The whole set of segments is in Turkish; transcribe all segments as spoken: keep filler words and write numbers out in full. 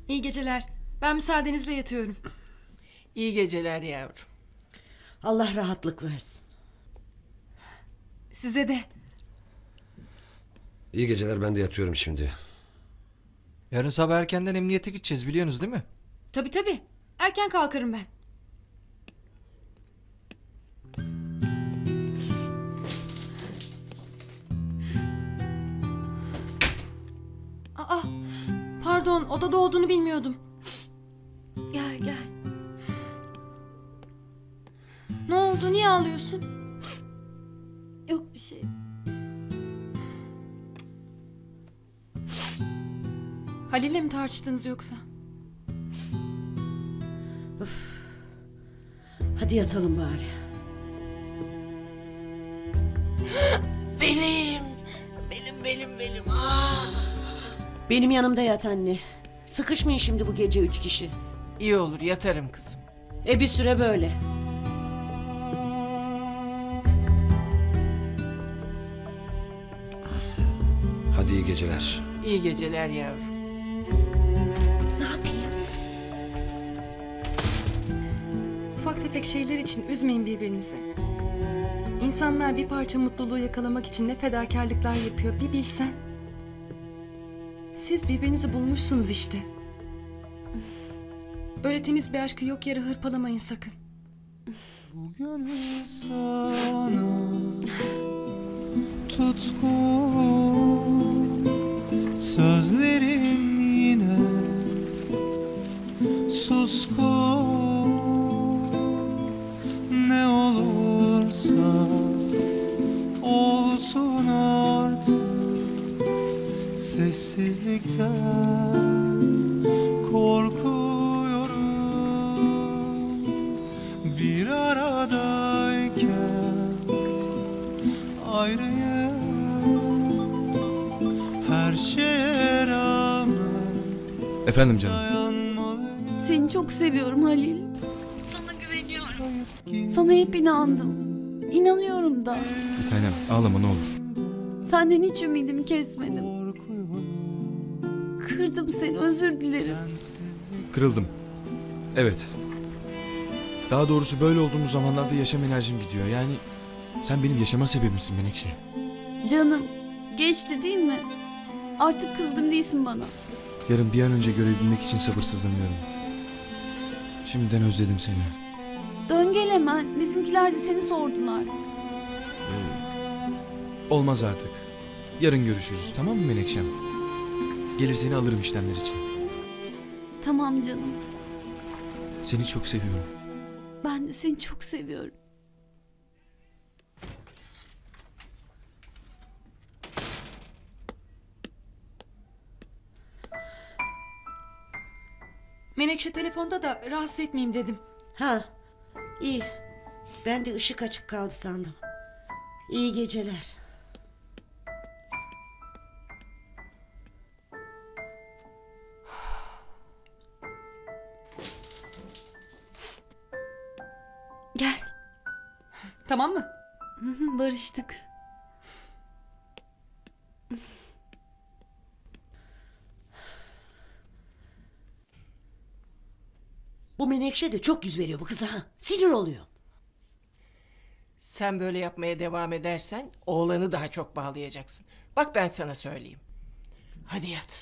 İyi geceler. Ben müsaadenizle yatıyorum. İyi geceler yavrum. Allah rahatlık versin. Size de. İyi geceler, ben de yatıyorum şimdi. Yarın sabah erkenden emniyete gideceğiz, biliyorsunuz değil mi? Tabii tabii. Erken kalkarım ben. Aa, pardon, odada olduğunu bilmiyordum. Gel gel. Ne oldu, niye ağlıyorsun? Yok bir şey. Halil'le mi tartıştınız yoksa? Hadi yatalım bari. Benim. Benim benim benim. Aa. Benim yanımda yat anne. Sıkışmayın şimdi bu gece üç kişi. İyi olur, yatarım kızım. E bir süre böyle. Hadi iyi geceler. İyi geceler yavrum. Ne yapayım? Ufak tefek şeyler için üzmeyin birbirinizi. İnsanlar bir parça mutluluğu yakalamak için ne fedakarlıklar yapıyor bir bilsen. Siz birbirinizi bulmuşsunuz işte. Böyle temiz bir aşkı yok yere hırpalamayın sakın. Bugün sana tutkun, sözlerin yine suskun. Ne olursa olsun artık, sessizlikten korkuyorum. Bir aradayken ayrıyız, her şeye rağmen. Efendim canım. Dayanmalıyız. Seni çok seviyorum Halil. Sana güveniyorum. Sana hep inandım. İnanıyorum da. Bir tanem ağlama ne olur. Senden hiç ümidimi kesmedim. Kırdım seni, özür dilerim. Kırıldım. Evet. Daha doğrusu böyle olduğumuz zamanlarda yaşam enerjim gidiyor. Yani sen benim yaşama sebebimsin Menekşe. Canım, geçti değil mi? Artık kızgın değilsin bana. Yarın bir an önce görebilmek için sabırsızlanıyorum. Şimdiden özledim seni. Dön gel hemen. Bizimkiler de seni sordular. Olmaz artık. Yarın görüşürüz, tamam mı Menekşem? Gelir seni alırım işlemler için. Tamam canım. Seni çok seviyorum. Ben de seni çok seviyorum. Menekşe telefonda da rahatsız etmeyeyim dedim. Ha, iyi. Ben de ışık açık kaldı sandım. İyi geceler. Gel. Tamam mı? Hı hı, barıştık. Bu Menekşe de çok yüz veriyor bu kıza ha. Sinir oluyor. Sen böyle yapmaya devam edersen oğlanı daha çok bağlayacaksın. Bak ben sana söyleyeyim. Hadi yat.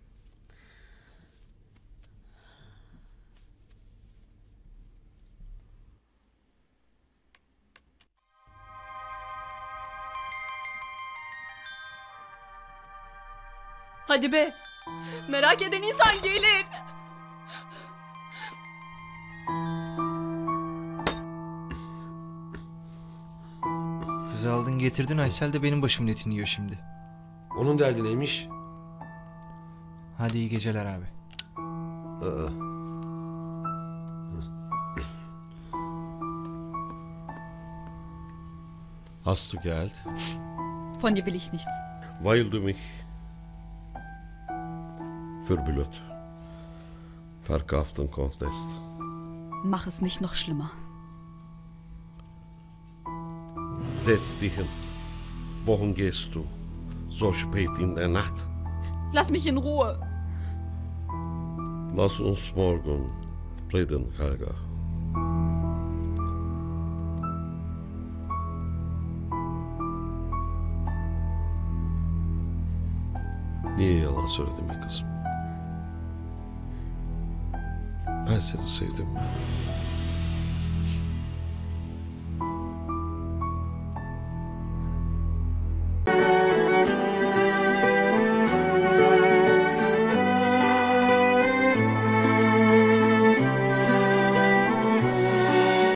Hadi be. Merak eden insan gelir. Kızı aldın getirdin, Aysel de benim başımın etini yiyor şimdi. Onun derdi neymiş? Hadi iyi geceler abi. Aa. Hast du Geld? Von dir will ich nichts. Weil du mich für blöd verkaufen konntest. Mach es nicht noch schlimmer. Setz dich hin. Wohin gehst du? So spät in der Nacht? Lass mich in Ruhe. Lass uns morgen reden, Helga. Niye yalan söyledim be kızım? Ben seni sevdim ben.